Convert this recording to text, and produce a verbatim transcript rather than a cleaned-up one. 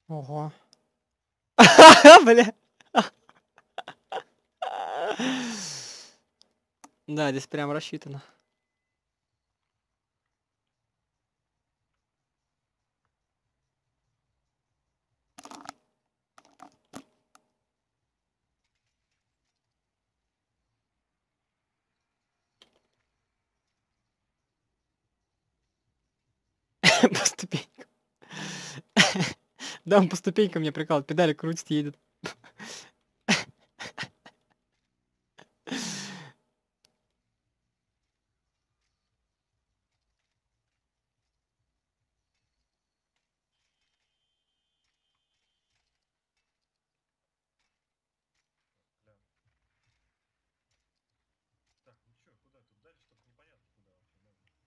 Ого. Бля. Да, здесь прям рассчитано. По ступенькам. Да, он по ступенькам меня прикалывает. Педали крутит, едет.